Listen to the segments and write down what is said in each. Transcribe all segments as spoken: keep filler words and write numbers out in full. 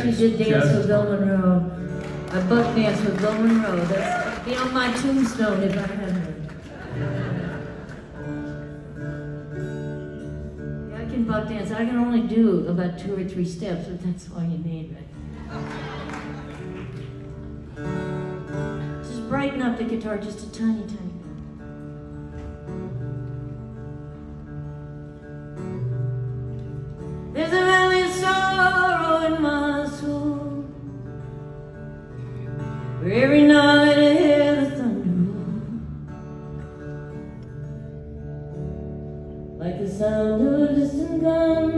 actually did dance with Bill Monroe. I buck danced with Bill Monroe. That's be on my tombstone if I had her. Yeah, I can buck dance. I can only do about two or three steps, but that's all you need, right? Just brighten up the guitar just a tiny, tiny bit. There's a valley of sorrow in my soul, where every night I hear the thunder roll, like the sound of a distant gun,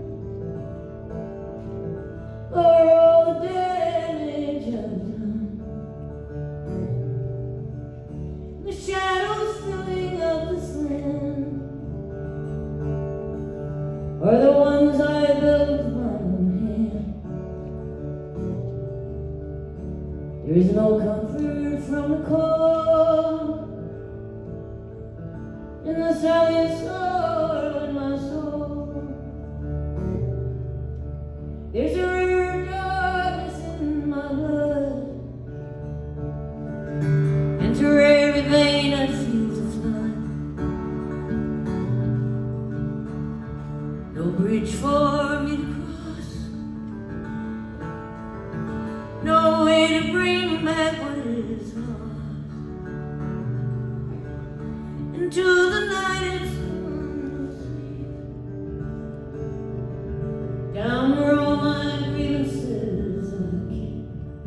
or all the damage I've done. The shadows filling up the sand are the ones I built with my own hand. There is no comfort from the cold in the silent sorrow in my soul. There's a river of darkness in my blood, and through every vein I feel the flood. No bridge for me to cross, no way to bring back what is lost. Into the night it's sleep, down where all my grievances I keep.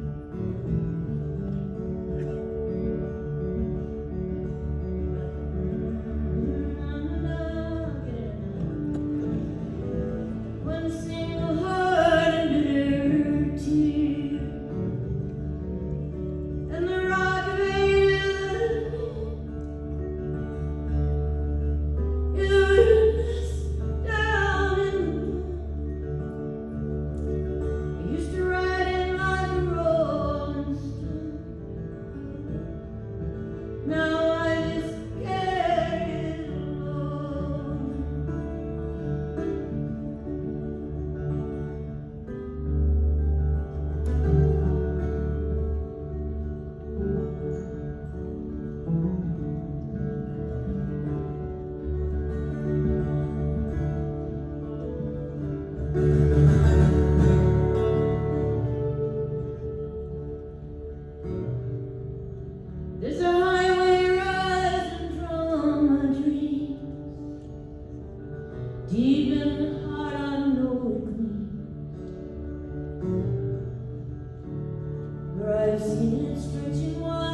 When a single heart and bitter tear, and the rock of ages is a witness down in the blue. I used to ride in like a rolling stone. Now I just carry it alone. There's a highway rising from my dreams, deep in the heart I know it gleams, where I've seen it stretching wide.